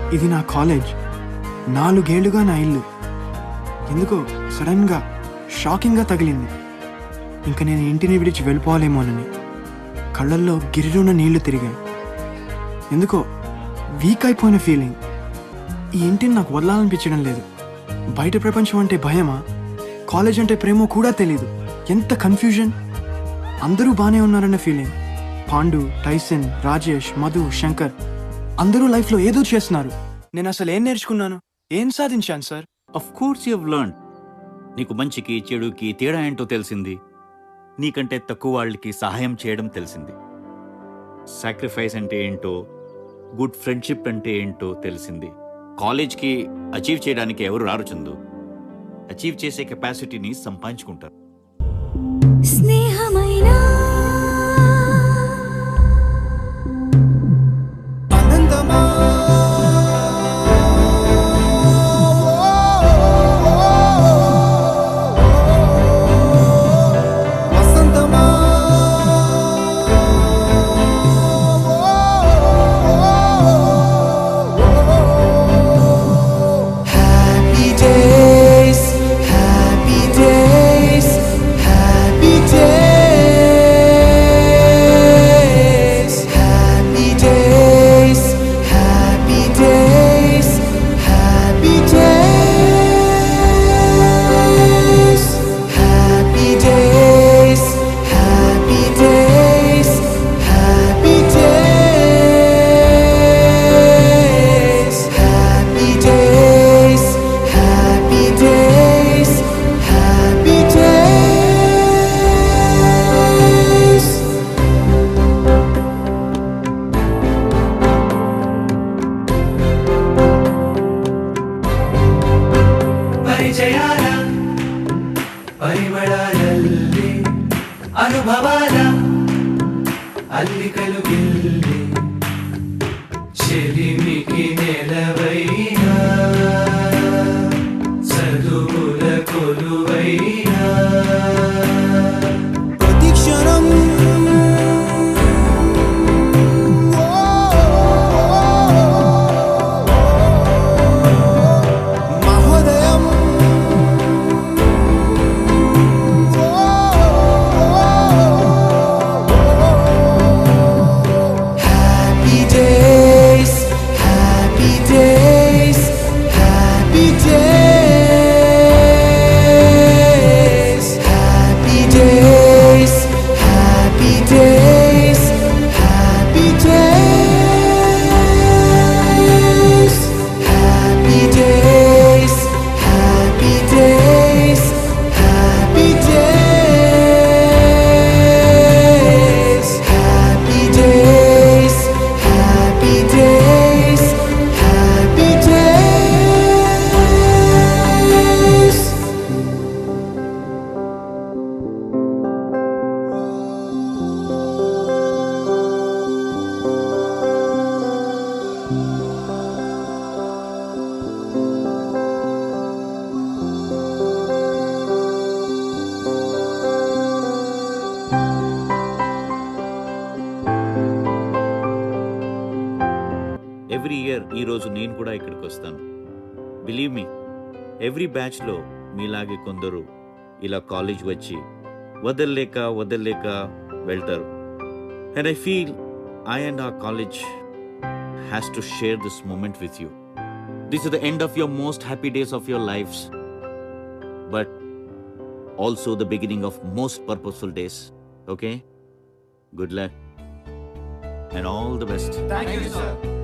ఇది నా కాలేజ్, 4 ఏళ్లుగా నా ఇల్లు. ఎందుకో సడన్గా షాకింగ్గా తగిలింది. ఇంక నేను ఇంటిని విడిచి వెళ్ళిపోవాలేమోనని కళ్ళల్లో గిర్రున నీళ్లు తిరిగాయి. ఎందుకో వీక్ అయిపోయిన ఫీలింగ్. ఈ ఇంటిని నాకు వదలాలనిపించడం లేదు. బయట ప్రపంచం అంటే భయమా, కాలేజ్ అంటే ప్రేమో కూడా తెలీదు. ఎంత కన్ఫ్యూజన్. అందరూ బాగానే ఉన్నారన్న ఫీలింగ్. పాండు, టైసన్, రాజేష్, మధు, శంకర్ అందరూ లైఫ్లో ఏదో చేస్తున్నారు. నేను అసలు ఏం నేర్చుకున్నాను, ఏం సాధించాను sir? Of course you have learned. నీకు మంచికి చెడుకి తేడా ఏంటో తెలిసింది. నీకంటే తక్కువ వాళ్ళకి సహాయం చేయడం తెలిసింది. సాక్రిఫైస్ అంటే ఏంటో, గుడ్ ఫ్రెండ్షిప్ అంటే ఏంటో తెలిసింది. కాలేజ్కి అచీవ్ చేయడానికి ఎవరు రారు చందు. అచీవ్ చేసే కెపాసిటీని సంపాదించుకుంటారు. స్నేహమైనా ಪರಿಮಳದಲ್ಲಿ ಅನುಭವದ ಅಲ್ಲಿಕಲು ಗೆಲ್ಲಿ చెలిమికి నెలవైనా చదువుల కొలువైనా ప్రతిక్షణం ఎవ్రీ ఇయర్ ఈ రోజు నేను కూడా ఇక్కడికి వస్తాను. బిలీవ్ మీ, ఎవ్రీ బ్యాచ్లో మీలాగే కొందరు ఇలా కాలేజ్ వచ్చి వదల్లేక వెళ్తారు. And I feel I and our college has to share this moment with you. This is the end of your most happy days of your lives, but also the beginning of most purposeful days. Okay? Good luck and all the best. Thank you, sir.